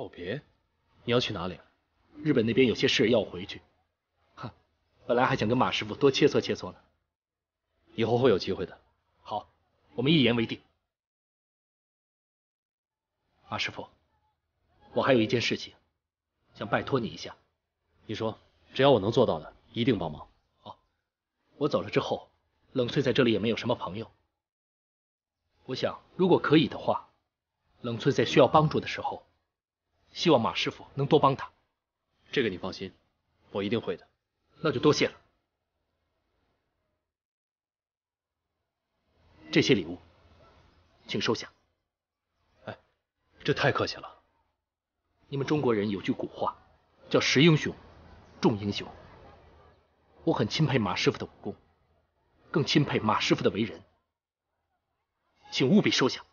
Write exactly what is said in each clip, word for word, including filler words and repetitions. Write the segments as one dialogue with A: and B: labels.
A: 告别？你要去哪里？
B: 日本那边有些事要我回去。哼，本来还想跟马师傅多切磋切磋呢。
A: 以后会有机会的。
B: 好，我们一言为定。马师傅，我还有一件事情，想拜托你一下。
A: 你说，只要我能做到的，一定帮忙。
B: 好，我走了之后，冷翠在这里也没有什么朋友。我想，如果可以的话，冷翠在需要帮助的时候，希望马师傅能多帮他。
A: 这个你放心，我一定会的。
B: 那就多谢了。这些礼物，请收下。
A: 哎，这太客气了。
B: 你们中国人有句古话，叫识英雄，重英雄。我很钦佩马师傅的武功，更钦佩马师傅的为人，请务必收下。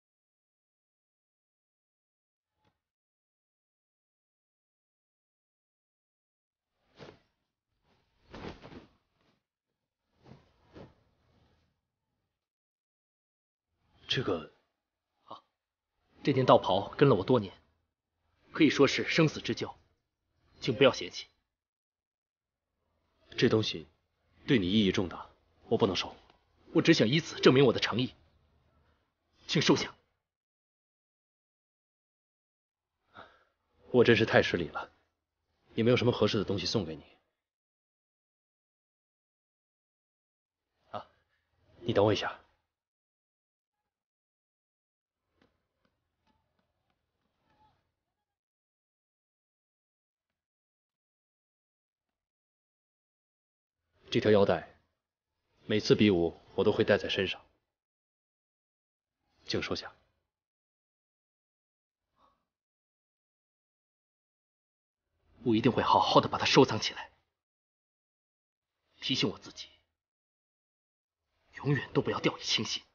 A: 这个，
B: 啊，这件道袍跟了我多年，可以说是生死之交，请不要嫌弃。
A: 这东西对你意义重大，我不能收。
B: 我只想以此证明我的诚意，请收下。
A: 我真是太失礼了，也没有什么合适的东西送给你。啊，你等我一下。这条腰带，每次比武我都会带在身上，请收下。
B: 我一定会好好的把它收藏起来，提醒我自己，永远都不要掉以轻心。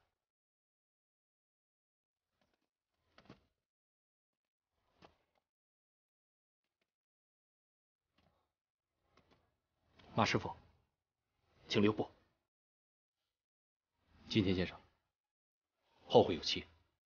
B: 马师傅，请留步。
A: 金田先生，后会有期。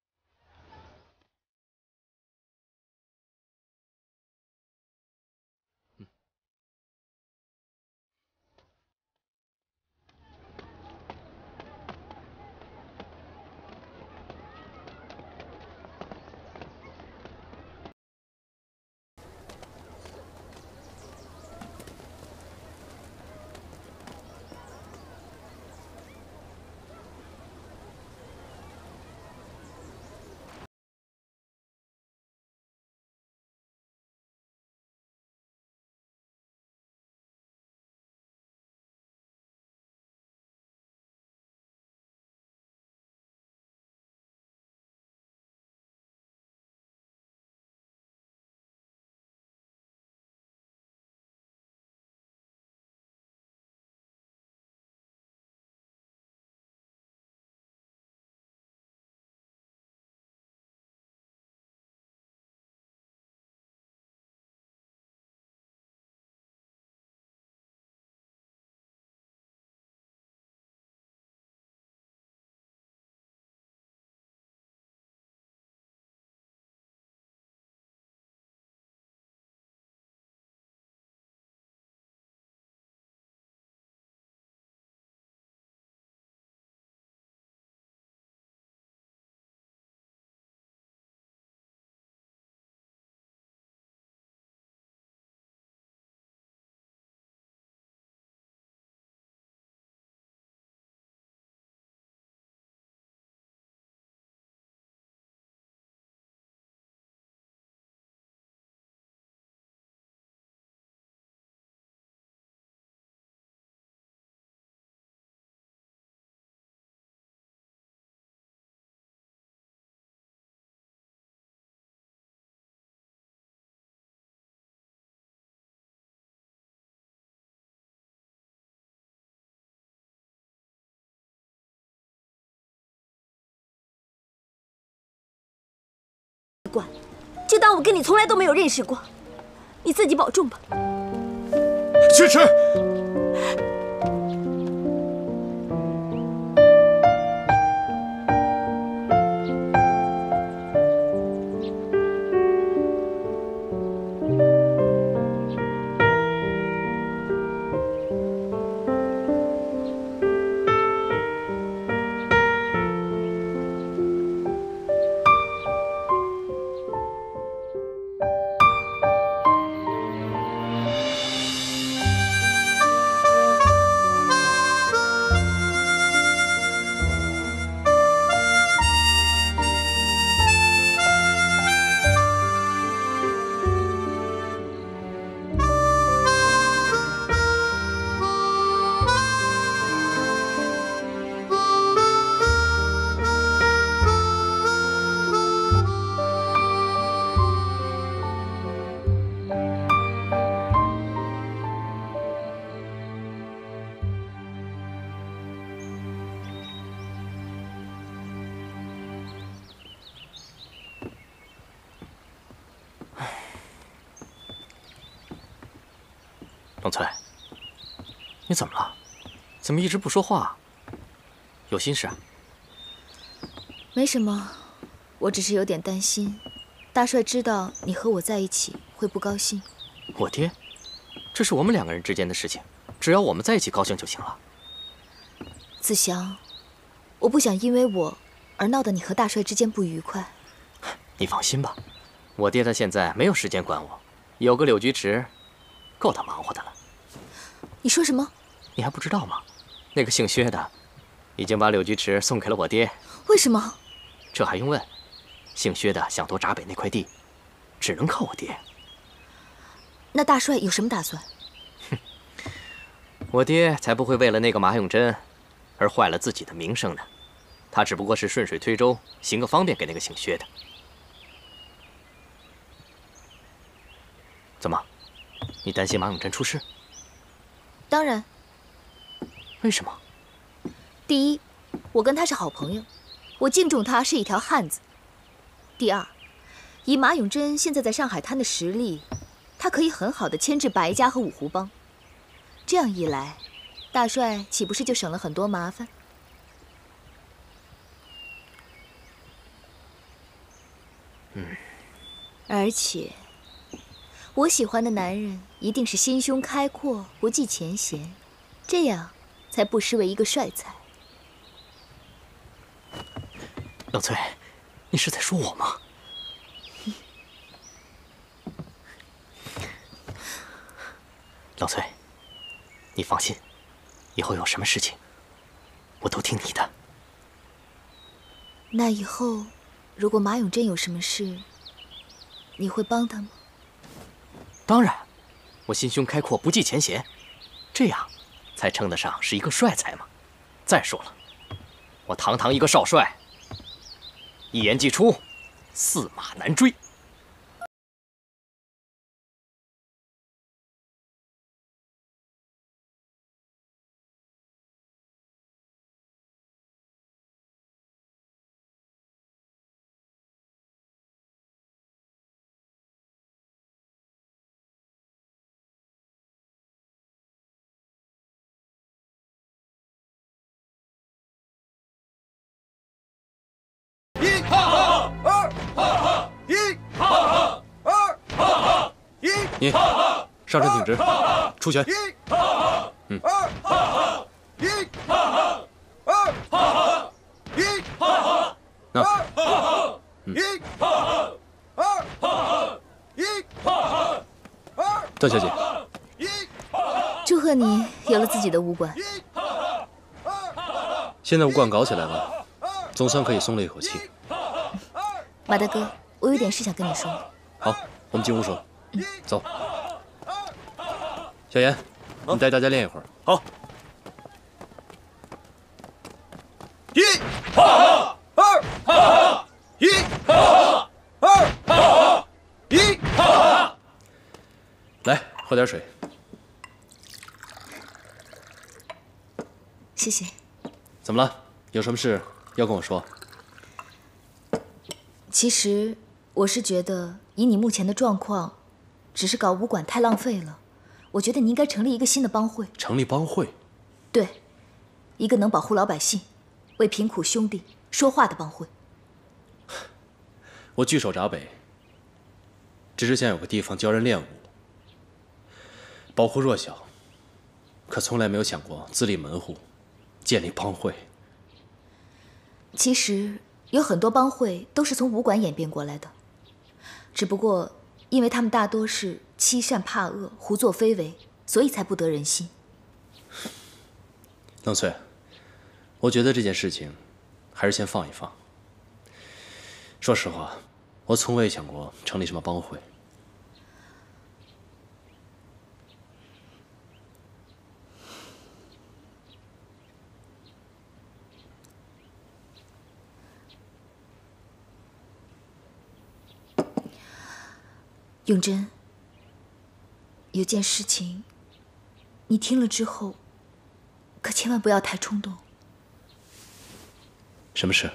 C: 惯，就当我跟你从来都没有认识过。你自己保重吧。
D: 去去。
E: 冷翠，你怎么了？怎么一直不说话？有心事啊？
C: 没什么，我只是有点担心，大帅知道你和我在一起会不高兴。
E: 我爹，这是我们两个人之间的事情，只要我们在一起高兴就行了。
C: 子祥，我不想因为我而闹得你和大帅之间不愉快。
E: 你放心吧，我爹他现在没有时间管我，有个柳菊池，够他忙活的了。
C: 你说什么？
E: 你还不知道吗？那个姓薛的，已经把柳菊池送给了我爹。
C: 为什么？
E: 这还用问？姓薛的想夺闸北那块地，只能靠我爹。
C: 那大帅有什么打算？
E: 哼，我爹才不会为了那个马永贞而坏了自己的名声呢。他只不过是顺水推舟，行个方便给那个姓薛的。怎么？你担心马永贞出事？
C: 当然。
E: 为什么？
C: 第一，我跟他是好朋友，我敬重他是一条汉子。第二，以马永贞现在在上海滩的实力，他可以很好的牵制白家和五湖帮。这样一来，大帅岂不是就省了很多麻烦？
E: 嗯。
C: 而且，我喜欢的男人一定是心胸开阔、不计前嫌，这样才不失为一个帅才。
E: 冷翠，你是在说我吗？冷翠，你放心，以后有什么事情，我都听你的。
C: 那以后，如果马永贞有什么事，你会帮他吗？
E: 当然，我心胸开阔，不计前嫌，这样才称得上是一个帅才嘛。再说了，我堂堂一个少帅，一言既出，驷马难追。
A: 你上阵挺直，出拳。嗯。那。嗯。段小姐，
C: 祝贺你有了自己的武馆。
A: 现在武馆搞起来了，总算可以松了一口气。
C: 马大哥，我有点事想跟你说。
A: 好，我们进屋说。嗯，走。小严，你带大家练一会儿。
D: 好。一，二，二，一，二，二，一，
A: 来，喝点水。
C: 谢谢。
A: 怎么了？有什么事要跟我说？
C: 其实我是觉得，以你目前的状况，只是搞武馆太浪费了。我觉得你应该成立一个新的帮会。
A: 成立帮会？
C: 对，一个能保护老百姓、为贫苦兄弟说话的帮会。
A: 我据守闸北，只是想有个地方教人练武，保护弱小，可从来没有想过自立门户，建立帮会。
C: 其实有很多帮会都是从武馆演变过来的，只不过因为他们大多是欺善怕恶、胡作非为，所以才不得人心。
A: 冷翠，我觉得这件事情还是先放一放。说实话，我从未想过成立什么帮会。
C: 永贞，有件事情，你听了之后，可千万不要太冲动。
A: 什么事？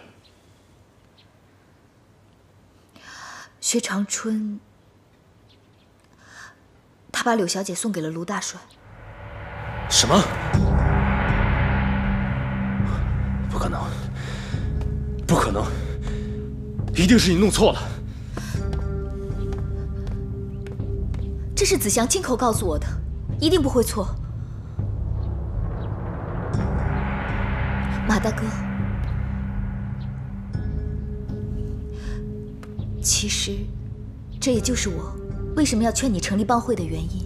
C: 薛长春，他把柳小姐送给了卢大帅。
A: 什么？不可能！不可能！一定是你弄错了。
C: 这是子祥亲口告诉我的，一定不会错。马大哥，其实这也就是我为什么要劝你成立帮会的原因。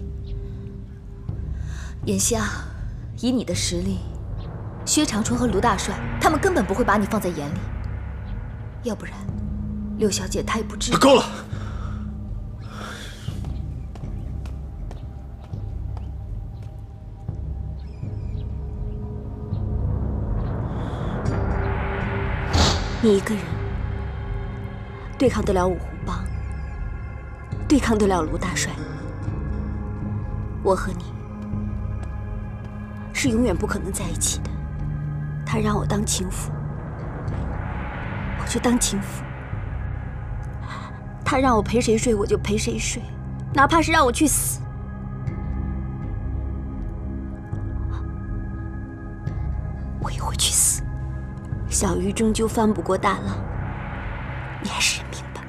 C: 眼下，以你的实力，薛长春和卢大帅他们根本不会把你放在眼里。要不然，六小姐她也不至于。
A: 够了！
F: 你一个人对抗得了五湖帮，对抗得了卢大帅，我和你是永远不可能在一起的。他让我当情妇，我就当情妇；他让我陪谁睡，我就陪谁睡，哪怕是让我去死，我也会去死。小鱼终究翻不过大浪，你还是认命吧。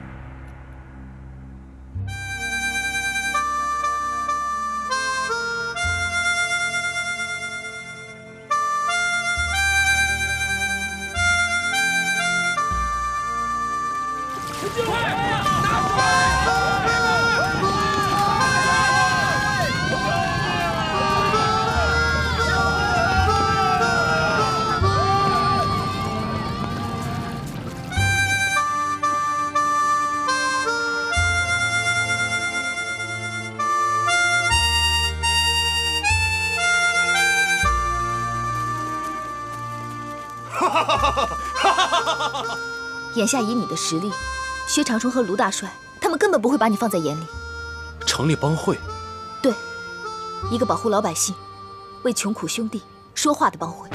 C: 眼下以你的实力，薛长春和卢大帅他们根本不会把你放在眼里。
A: 成立帮会？
C: 对，一个保护老百姓、为穷苦兄弟说话的帮会。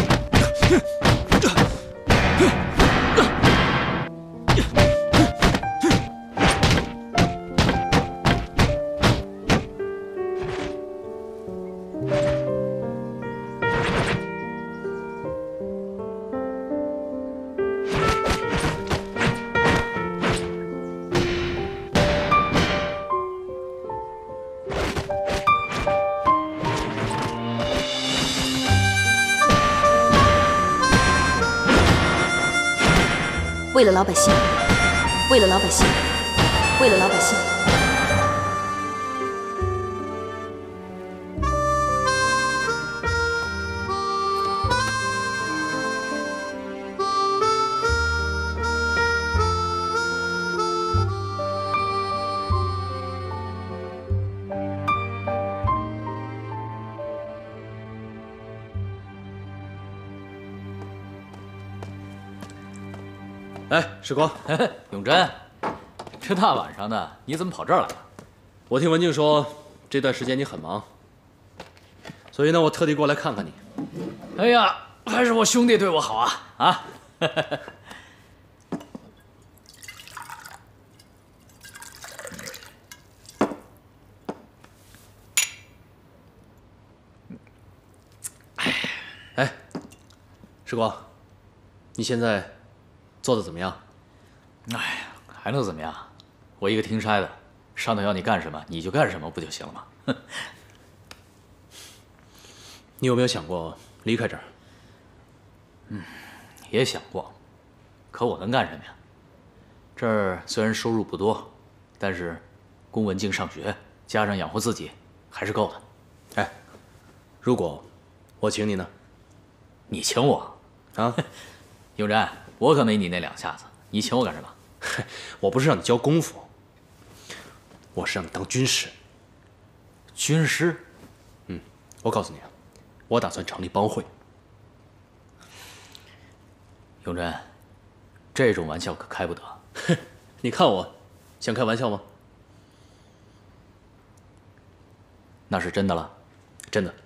C: 为了老百姓，为了老百姓，为了老百姓。
A: 哎，时光，
E: 永贞，这大晚上的，你怎么跑这儿来了？
A: 我听文静说，这段时间你很忙，所以呢，我特地过来看看你。
E: 哎呀，还是我兄弟对我好啊啊！
A: 哎，时光，你现在做的怎么样？
E: 哎呀，还能怎么样？我一个听差的，上头要你干什么你就干什么，不就行了吗？哼！
A: 你有没有想过离开这儿？
E: 嗯，也想过，可我能干什么呀？这儿虽然收入不多，但是供文静上学，加上养活自己，还是够的。
A: 哎，如果我请你呢？
E: 你请我？
A: 啊？
E: 永贞，我可没你那两下子，你请我干什么？
A: 我不是让你教功夫，我是让你当军师。
E: 军师？
A: 嗯，我告诉你啊，我打算成立帮会。
E: 永贞，这种玩笑可开不得。
A: 你看我像开玩笑吗？
E: 那是真的了，
A: 真的。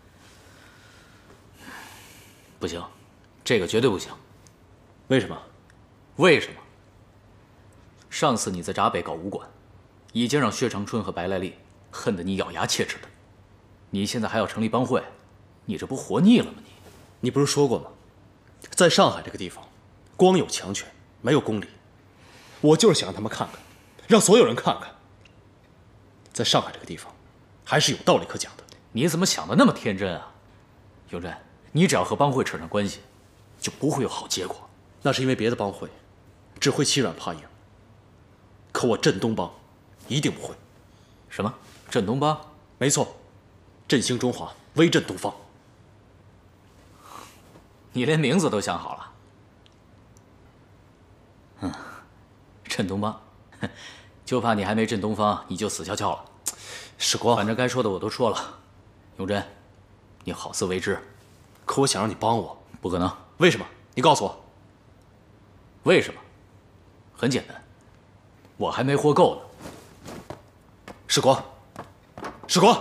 E: 不行，这个绝对不行。
A: 为什么？
E: 为什么？上次你在闸北搞武馆，已经让薛长春和白来丽恨得你咬牙切齿的。你现在还要成立帮会，
G: 你这不活腻了吗？你，
A: 你不是说过吗？在上海这个地方，光有强权，没有公理。我就是想让他们看看，让所有人看看，在上海这个地方，还是有道理可讲的。
G: 你怎么想的那么天真啊，永贞？你只要和帮会扯上关系，就不会有好结果。
A: 那是因为别的帮会只会欺软怕硬，可我镇东帮一定不会。
G: 什么？镇东帮？
A: 没错，振兴中华，威震东方。
G: 你连名字都想好了？嗯，镇东帮，就怕你还没镇东方，你就死翘翘了。
A: 时光，
G: 反正该说的我都说了。永贞，你好自为之。
A: 可我想让你帮我，
G: 不可能。
A: 为什么？你告诉我。
G: 为什么？很简单，我还没活够呢。
A: 时光，时光。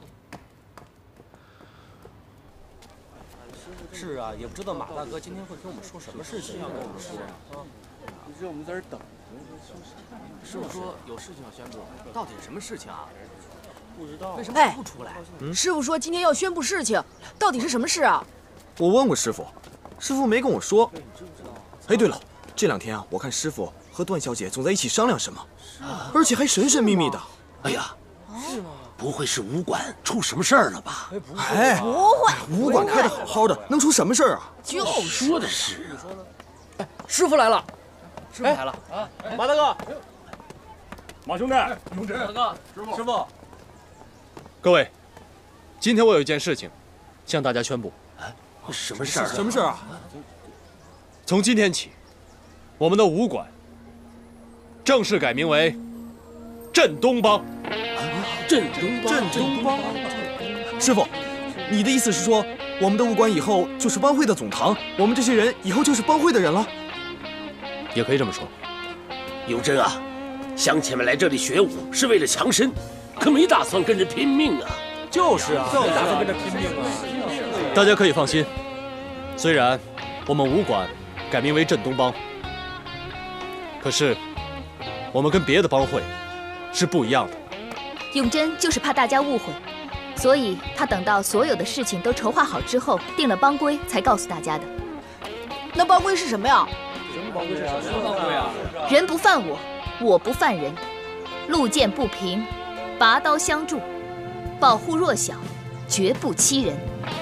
D: 是啊，也不知道马大哥今天会跟我们说什么事情要跟我们说啊。你知道我们在这等。
E: 师傅说有事情要宣布，到底是什么事情啊？
D: 不知道。
E: 为什么不出来？
H: 嗯、师傅说今天要宣布事情，到底是什么事啊？
I: 我问过师傅，师傅没跟我说。哎，对了，这两天啊，我看师傅和段小姐总在一起商量什么，而且还神神秘秘的。
J: 哎呀，是吗？不会是武馆出什么事儿了吧？
I: 哎，
H: 不会，
I: 武馆开得好好的，能出什么事儿啊？
H: 就
J: 说的是啊。
H: 哎，师傅来了，
E: 师傅来了
D: 啊！马大哥，马兄弟，永贞，
E: 马大哥，
D: 师傅，师傅。
A: 各位，今天我有一件事情向大家宣布。
J: 什么事儿？
I: 什么事儿啊？
A: 从今天起，我们的武馆正式改名为镇东帮。
J: 镇东帮，
I: 镇东帮。师傅，你的意思是说，我们的武馆以后就是帮会的总堂，我们这些人以后就是帮会的人了？
A: 也可以这么说。
J: 永贞啊，乡亲们来这里学武是为了强身，可没打算跟着拼命啊。
D: 就是啊，没打算跟着拼命啊。
A: 大家可以放心，虽然我们武馆改名为镇东帮，可是我们跟别的帮会是不一样的。
C: 永贞就是怕大家误会，所以他等到所有的事情都筹划好之后，定了帮规才告诉大家的。
H: 那帮规是什么呀？
D: 什么帮规是什么帮规啊？
C: 人不犯我，我不犯人，路见不平，拔刀相助，保护弱小，绝不欺人。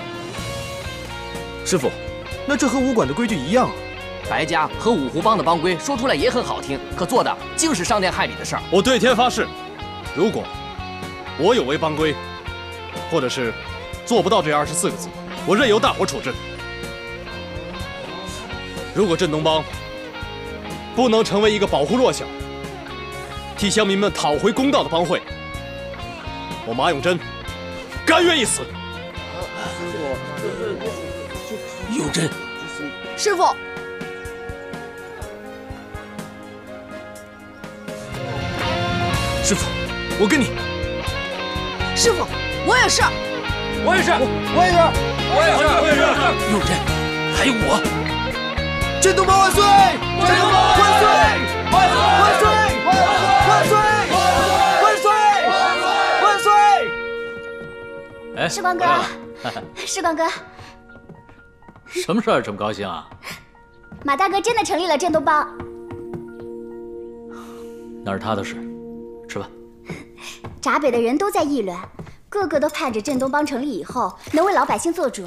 I: 师傅，那这和武馆的规矩一样啊。
E: 白家和五湖帮的帮规说出来也很好听，可做的竟是伤天害理的事儿。
A: 我对天发誓，如果我有违帮规，或者是做不到这二十四个字，我任由大伙处置。如果镇东帮不能成为一个保护弱小、替乡民们讨回公道的帮会，我马永贞甘愿一死。
J: 永贞，
H: 师傅，
I: 师傅，我跟你。
H: 师傅，我也是，
D: 我也是，我也是，我也是，我也是。
J: 永贞，还有我。
I: 镇东帮万岁！镇东帮万岁！万岁！万岁！万岁！万岁！万岁！
G: 哎，
K: 世光哥，世光哥，
G: 什么事儿这么高兴啊？
K: 马大哥真的成立了镇东帮。
G: 那是他的事，吃吧。
K: 闸北的人都在议论，个个都盼着镇东帮成立以后能为老百姓做主。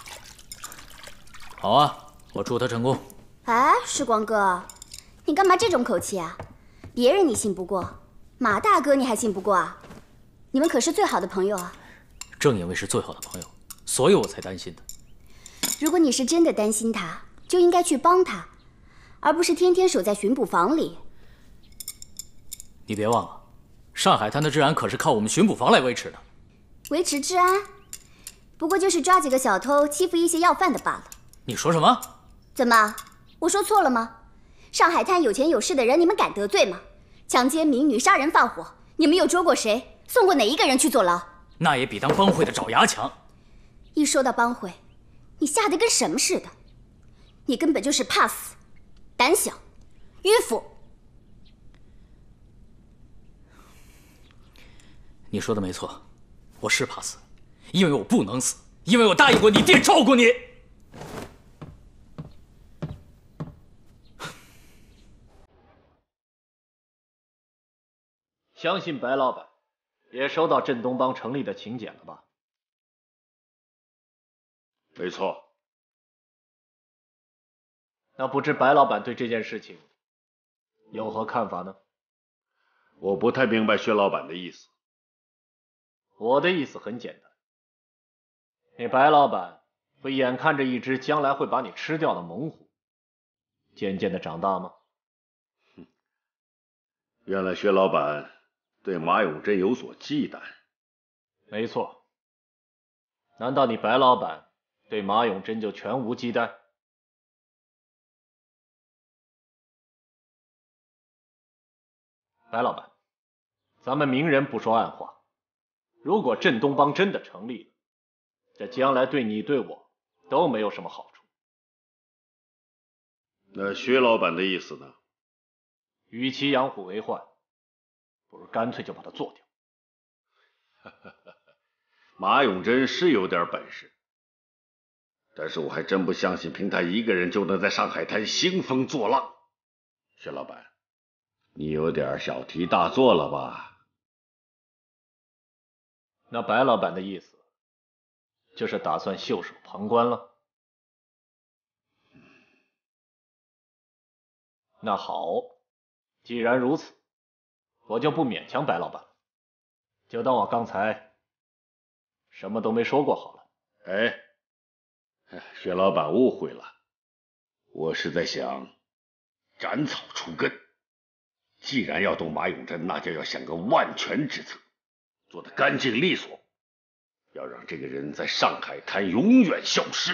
G: 好啊，我祝他成功。
K: 哎，世光哥，你干嘛这种口气啊？别人你信不过，马大哥你还信不过啊？你们可是最好的朋友啊！
G: 正因为是最好的朋友，所以我才担心他。
K: 如果你是真的担心他，就应该去帮他，而不是天天守在巡捕房里。
G: 你别忘了，上海滩的治安可是靠我们巡捕房来维持的。
K: 维持治安，不过就是抓几个小偷欺负一些要饭的罢了。
G: 你说什么？
K: 怎么？我说错了吗？上海滩有钱有势的人，你们敢得罪吗？强奸民女、杀人放火，你们又捉过谁？送过哪一个人去坐牢？
G: 那也比当帮会的爪牙强。
K: 一说到帮会，你吓得跟什么似的？你根本就是怕死、胆小、迂腐。
G: 你说的没错，我是怕死，因为我不能死， 因为我答应过你爹照顾你。
B: 相信白老板也收到镇东帮成立的请柬了吧？
J: 没错。
B: 那不知白老板对这件事情有何看法呢？
J: 我不太明白薛老板的意思。
B: 我的意思很简单，你白老板不眼看着一只将来会把你吃掉的猛虎渐渐的长大吗？
J: 哼，原来薛老板对马永贞有所忌惮。
B: 没错。难道你白老板对马永贞就全无忌惮？白老板，咱们明人不说暗话，如果镇东帮真的成立了，这将来对你对我都没有什么好处。
J: 那薛老板的意思呢？
B: 与其养虎为患，不如干脆就把它做掉。
J: 马永贞是有点本事，但是我还真不相信凭他一个人就能在上海滩兴风作浪。薛老板，你有点小题大做了吧？
B: 那白老板的意思就是打算袖手旁观了？那好，既然如此，我就不勉强白老板了，就当我刚才什么都没说过好了。
J: 哎，薛老板误会了，我是在想斩草除根。既然要动马永贞，那就要想个万全之策，做得干净利索，要让这个人在上海滩永远消失。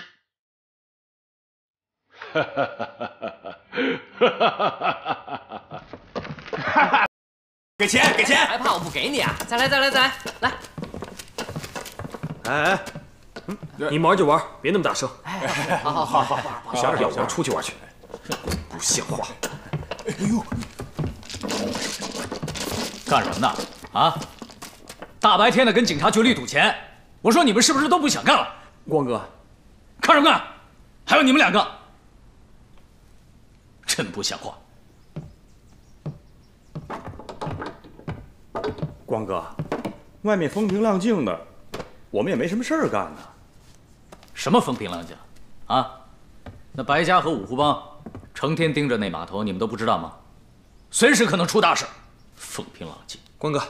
J: 哈哈哈哈哈哈！
I: 给钱，给钱！
E: 还怕我不给你啊？再来，再来，再来，来！
I: 哎哎，嗯，你玩就玩，别那么大声。
E: 哎，好好好好好，
I: 小点小声，出去玩去。不像话！哎呦！
G: 干什么呢？啊！大白天的跟警察局里赌钱，我说你们是不是都不想干了？
I: 光哥，
G: 看什么看？还有你们两个，真不像话！
L: 光哥，外面风平浪静的，我们也没什么事儿干呢。
G: 什么风平浪静？啊？那白家和五湖帮成天盯着那码头，你们都不知道吗？随时可能出大事。风平浪静，
I: 光哥，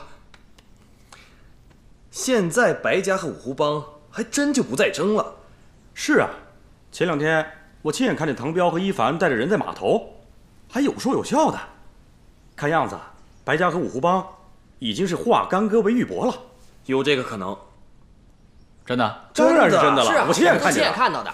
I: 现在白家和五湖帮还真就不再争了。
L: 是啊，前两天我亲眼看见唐彪和一凡带着人在码头，还有说有笑的。看样子，白家和五湖帮已经是化干戈为玉帛了。
I: 有这个可能？
G: 真的？
L: 当然是真的了，
E: 是啊，
L: 我亲眼看见的。
E: 亲眼看到的。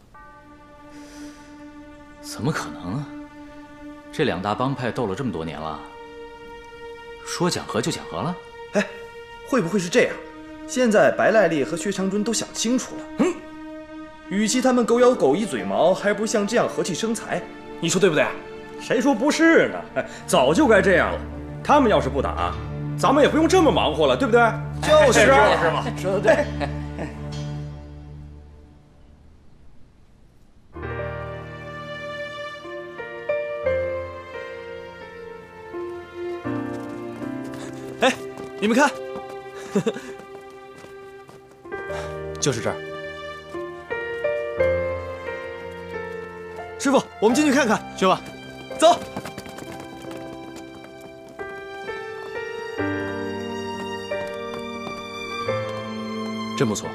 G: 怎么可能啊？这两大帮派斗了这么多年了。说讲和就讲和了？
I: 哎，会不会是这样？现在白赖丽和薛长春都想清楚了。嗯，与其他们狗咬狗一嘴毛，还不如像这样和气生财。你说对不对？
L: 谁说不是呢？早就该这样了。他们要是不打，咱们也不用这么忙活了，对不对？
I: 就是啊，
L: 就是嘛，
I: 说的对。哎，你们看，
A: 就是这儿。
I: 师傅，我们进去看看。
A: 去吧，
I: 走。
A: 真不错。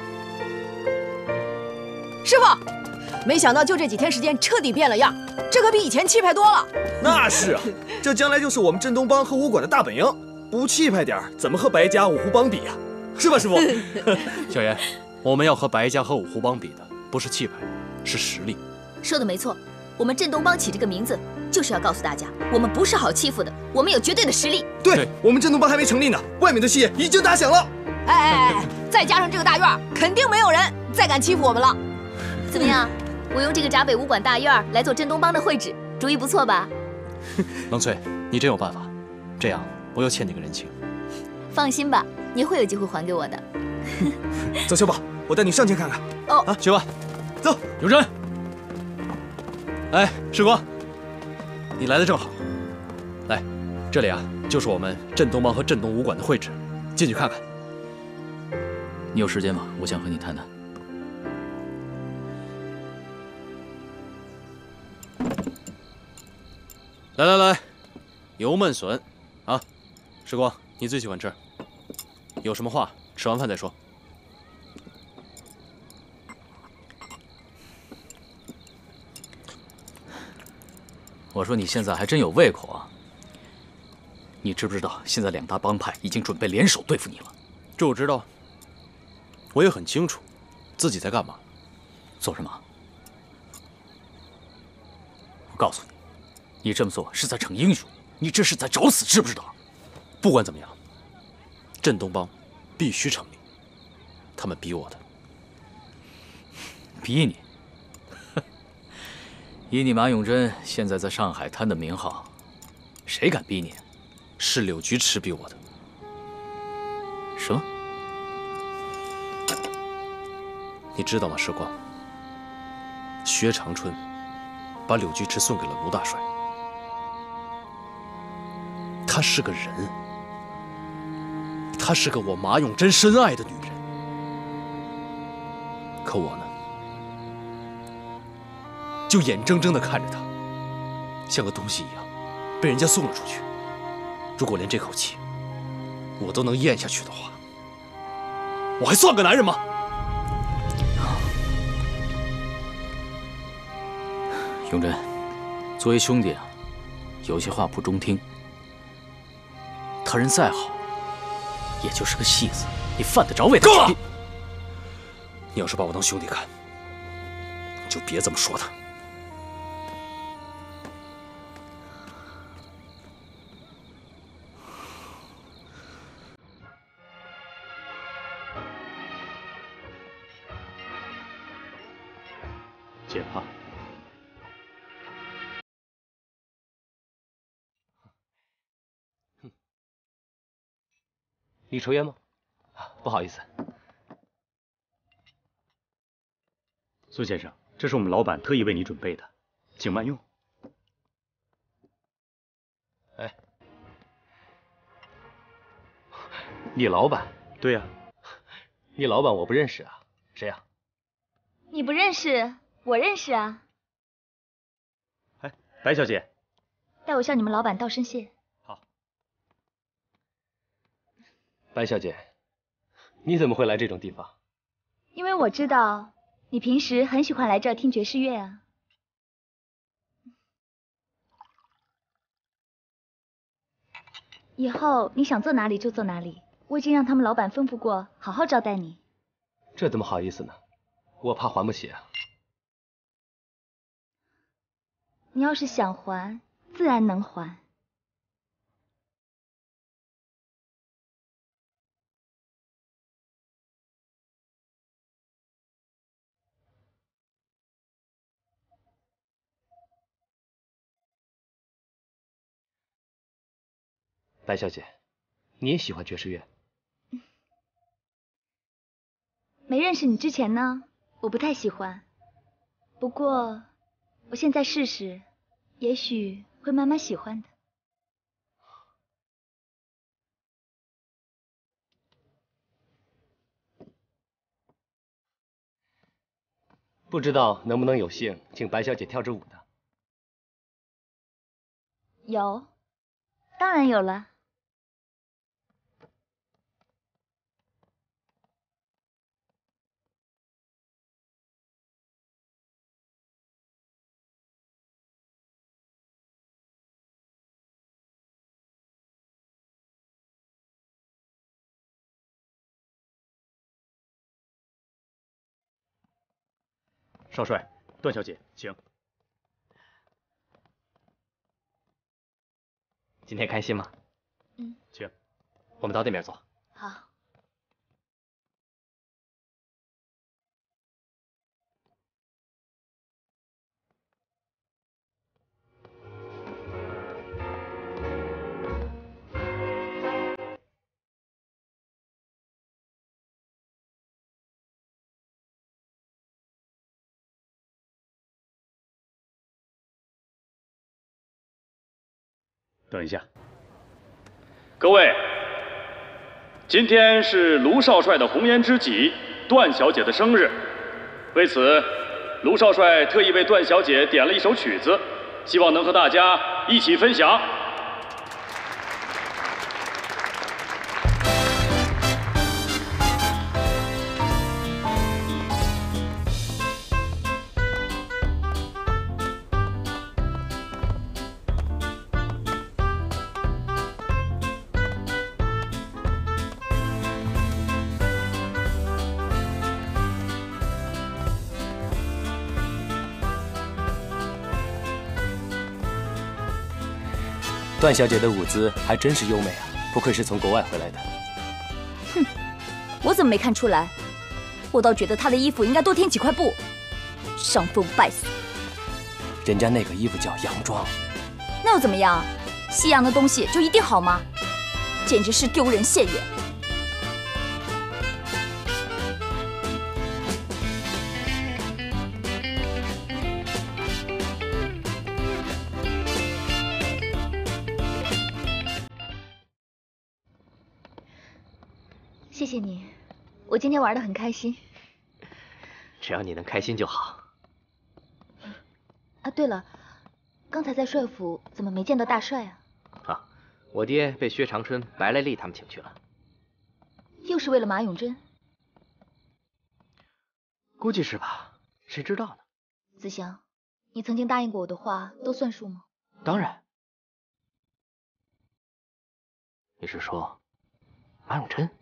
H: 师傅，没想到就这几天时间彻底变了样，这可比以前气派多了。
I: 那是啊，这将来就是我们镇东帮和武馆的大本营。不气派点怎么和白家五湖帮比呀？是吧，师傅？
A: 小严，我们要和白家和五湖帮比的不是气派，是实力。
C: 说的没错，我们镇东帮起这个名字，就是要告诉大家，我们不是好欺负的，我们有绝对的实力。
I: 对，我们镇东帮还没成立呢，外面的戏已经打响了。
H: 哎哎哎，再加上这个大院，肯定没有人再敢欺负我们了。
C: 怎么样？我用这个闸北武馆大院来做镇东帮的会址，主意不错吧？
A: 冷翠，你真有办法。这样，我又欠你个人情。
C: 放心吧，你会有机会还给我的。
I: 走，小宝， 我带你上前看看。
H: 哦，
A: 啊，去吧，
I: 走。
G: 永贞，
A: 哎，时光，你来的正好。来，这里啊，就是我们镇东帮和镇东武馆的会址，进去看看。
G: 你有时间吗？我想和你谈谈。
A: 来来来，油焖笋，啊，时光，你最喜欢吃。有什么话，吃完饭再说。
G: 我说你现在还真有胃口啊！你知不知道，现在两大帮派已经准备联手对付你了？
A: 这我知道，我也很清楚，自己在干嘛，
G: 做什么？我告诉你，你这么做是在逞英雄，你这是在找死，知不知道？
A: 不管怎么样，镇东帮必须成立，他们逼我的。
G: 逼你？以你马永贞现在在上海滩的名号，谁敢逼你？
A: 是柳菊池逼我的。
G: 什么？
A: 你知道吗，时光？薛长春把柳菊池送给了卢大帅，她是个人，她是个我马永贞深爱的女人。可我呢，就眼睁睁地看着她，像个东西一样，被人家送了出去。如果连这口气我都能咽下去的话，我还算个男人吗？
G: 永贞，作为兄弟啊，有些话不中听。他人再好，也就是个戏子，你犯得着为他？
A: 够了！你要是把我当兄弟看，就别这么说他。
B: 解怕。你抽烟吗？不好意思。
L: 孙先生，这是我们老板特意为你准备的，请慢用。
B: 哎，你老板？
L: 对呀、啊。
B: 你老板我不认识啊，谁呀、啊？
K: 你不认识，我认识啊。
L: 哎，白小姐，
K: 带我向你们老板道声谢。
B: 白小姐，你怎么会来这种地方？
K: 因为我知道你平时很喜欢来这儿听爵士乐啊。以后你想坐哪里就坐哪里，我已经让他们老板吩咐过，好好招待你。
B: 这怎么好意思呢？我怕还不起啊。
K: 你要是想还，自然能还。
B: 白小姐，你也喜欢爵士乐？
K: 没认识你之前呢，我不太喜欢。不过，我现在试试，也许会慢慢喜欢的。
B: 不知道能不能有幸请白小姐跳支舞呢？
K: 有，当然有了。
L: 少帅，段小姐，请。
B: 今天开心吗？
K: 嗯，
L: 请。
B: 我们到对面坐。
K: 好。
M: 等一下，
N: 各位，今天是卢少帅的红颜知己段小姐的生日，为此，卢少帅特意为段小姐点了一首曲子，希望能和大家一起分享。
O: 段小姐的舞姿还真是优美啊，不愧是从国外回来的。
C: 哼，我怎么没看出来？我倒觉得她的衣服应该多添几块布，伤风败俗。
O: 人家那个衣服叫洋装，
C: 那又怎么样？西洋的东西就一定好吗？简直是丢人现眼。 谢谢你，我今天玩得很开心。
E: 只要你能开心就好。
C: 啊，对了，刚才在帅府怎么没见到大帅啊？
E: 啊，我爹被薛长春、白来丽他们请去了。
C: 又是为了马永贞？
E: 估计是吧，谁知道呢？
C: 子祥，你曾经答应过我的话都算数吗？
E: 当然。你是说马永贞？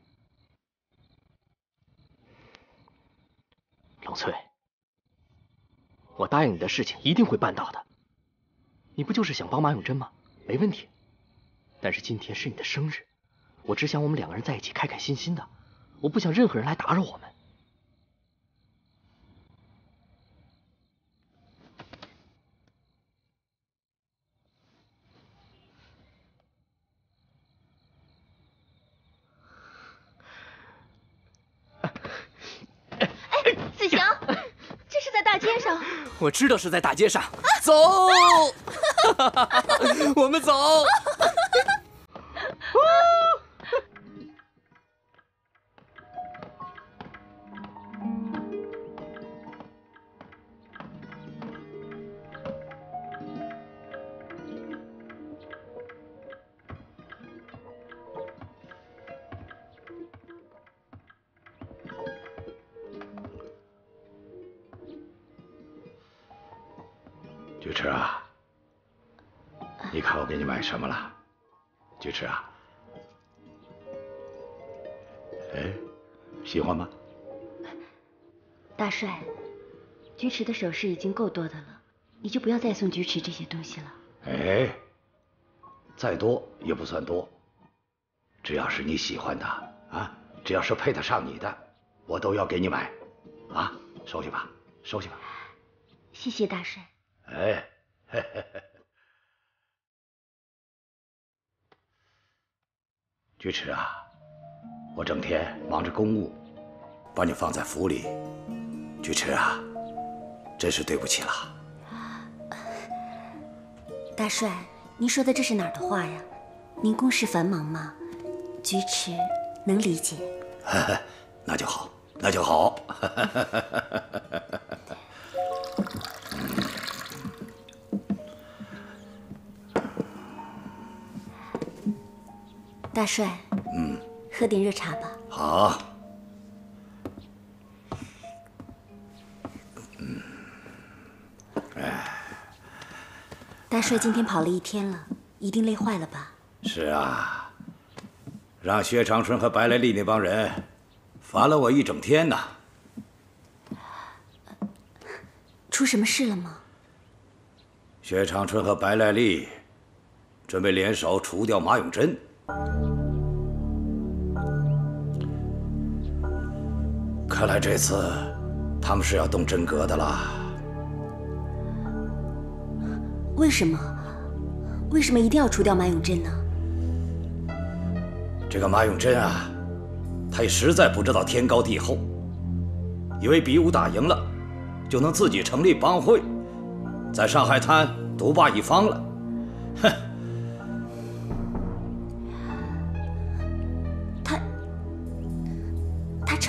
E: 冷翠，我答应你的事情一定会办到的。你不就是想帮马永贞吗？没问题。但是今天是你的生日，我只想我们两个人在一起开开心心的，我不想任何人来打扰我们。
C: 子祥。 大街上，
O: 我知道是在大街上。走，我们走。
J: 菊池啊，你看我给你买什么了？菊池啊，哎，喜欢吗？
P: 大帅，菊池的首饰已经够多的了，你就不要再送菊池这些东西了。
J: 哎，再多也不算多，只要是你喜欢的啊，只要是配得上你的，我都要给你买，啊，收去吧，收去吧。
P: 谢谢大帅。
J: 哎，嘿嘿嘿，菊池啊，我整天忙着公务，把你放在府里，菊池啊，真是对不起了。
P: 大帅，您说的这是哪儿的话呀？您公事繁忙嘛，菊池能理解。
J: 那就好，那就好。
P: 大帅，
J: 嗯，
P: 喝点热茶吧。
J: 好。嗯，哎，
P: 大帅今天跑了一天了，一定累坏了吧？
J: 是啊，让薛长春和白来丽那帮人烦了我一整天呢。
P: 出什么事了吗？
J: 薛长春和白来丽准备联手除掉马永贞。 看来这次他们是要动真格的了。
P: 为什么？为什么一定要除掉马永贞呢？
J: 这个马永贞啊，他也实在不知道天高地厚，以为比武打赢了，就能自己成立帮会，在上海滩独霸一方了。哼！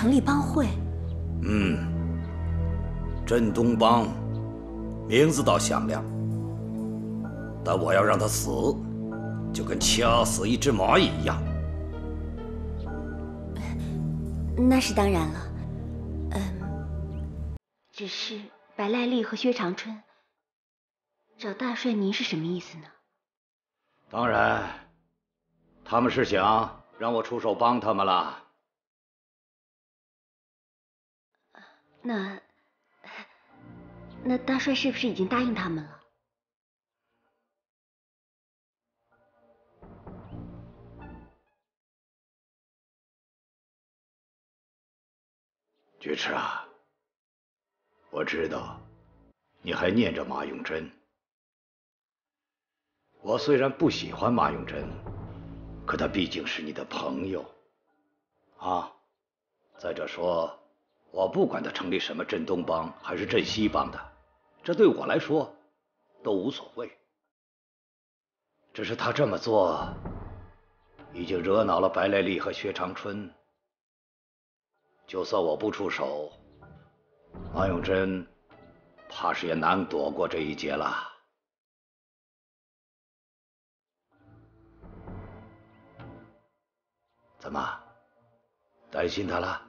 F: 成立帮会。
M: 嗯，镇东帮，名字倒响亮，但我要让他死，就跟掐死一只蚂蚁一样。
F: 那是当然了。
P: 嗯，只是白赖丽和薛长春找大帅，您是什么意思呢？
M: 当然，他们是想让我出手帮他们了。
P: 那那大帅是不是已经答应他们了？
M: 菊池啊，我知道你还念着马永贞。我虽然不喜欢马永贞，可他毕竟是你的朋友啊。再者说，我不管他成立什么镇东帮还是镇西帮的，这对我来说都无所谓。只是他这么做，已经惹恼了白赖丽和薛长春。就算我不出手，马永贞怕是也难躲过这一劫了。怎么，担心他了？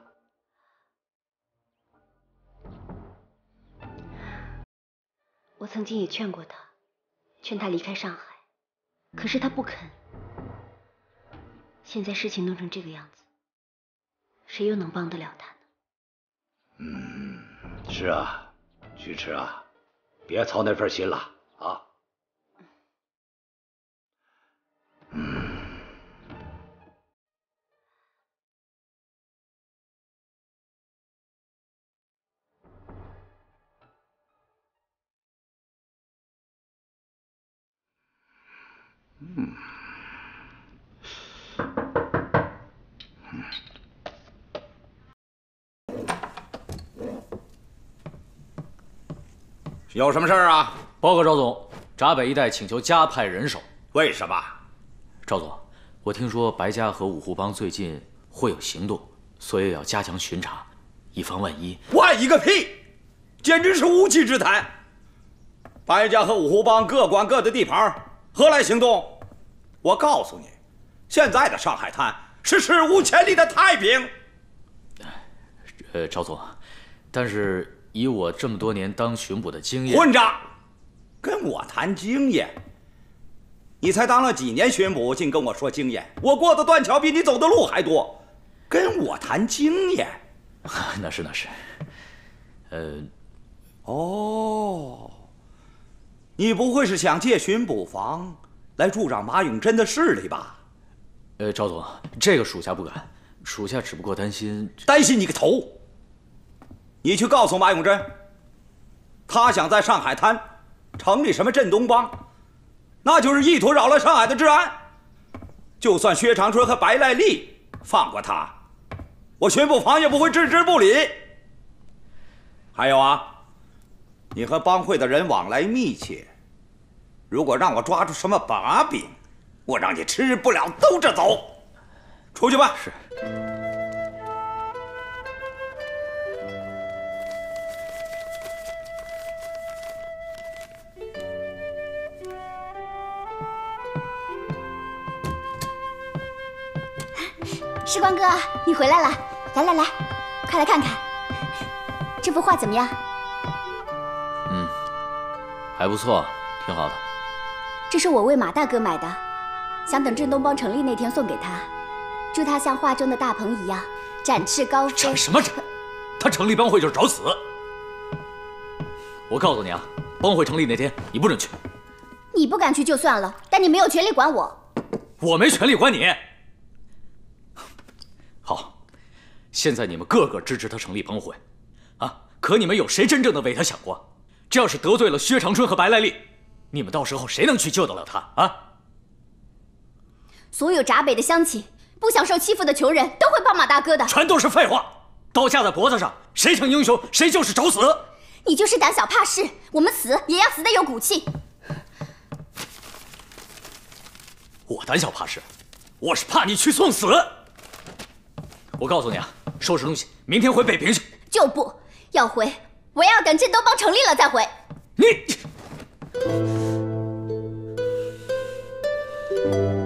P: 我曾经也劝过他，劝他离开上海，可是他不肯。现在事情弄成这个样子，谁又能帮得了他呢？
M: 嗯，是啊，菊池啊，别操那份心了啊。嗯。嗯。
G: 有什么事儿啊？报告赵总，闸北一带请求加派人手。
M: 为什么？
G: 赵总，我听说白家和五湖帮最近会有行动，所以要加强巡查，以防万一。
Q: 万一个屁！简直是无稽之谈。白家和五湖帮各管各的地盘，何来行动？我告诉你，现在的上海滩是史无前例的太平。
G: 呃，赵总，但是。以我这么多年当巡捕的经验，
Q: 混账！跟我谈经验？你才当了几年巡捕，竟跟我说经验？我过的断桥比你走的路还多，跟我谈经验？
G: 那是那是。呃，
Q: 哦，你不会是想借巡捕房来助长马永贞的势力吧？
G: 呃，赵总，这个属下不敢，属下只不过担心。
Q: 担心你个头！你去告诉马永贞，他想在上海滩成立什么镇东帮，那就是意图扰乱上海的治安。就算薛长春和白赖丽放过他，我巡捕房也不会置之不理。还有啊，你和帮会的人往来密切，如果让我抓住什么把柄，我让你吃不了兜着走。出去吧。
G: 是。
K: 士官哥，你回来了！来来来，快来看看，这幅画怎么样？
G: 嗯，还不错，挺好的。
K: 这是我为马大哥买的，想等镇东帮成立那天送给他，祝他像画中的大鹏一样展翅高飞。
G: 展什么展？他成立帮会就是找死！我告诉你啊，帮会成立那天你不准去。
K: 你不敢去就算了，但你没有权利管我。
G: 我没权利管你。好，现在你们个个支持他成立帮会，啊，可你们有谁真正的为他想过？这要是得罪了薛长春和白赖丽，你们到时候谁能去救得了他啊？
K: 所有闸北的乡亲，不想受欺负的穷人都会帮马大哥的。
G: 全都是废话！刀架在脖子上，谁成英雄，谁就是找死。
K: 你就是胆小怕事，我们死也要死得有骨气。我
G: 胆小怕事，我是怕你去送死。我告诉你啊， 收拾东西，明天回北平去。
K: 就不要回，我要等镇东帮成立了再回。
G: 你。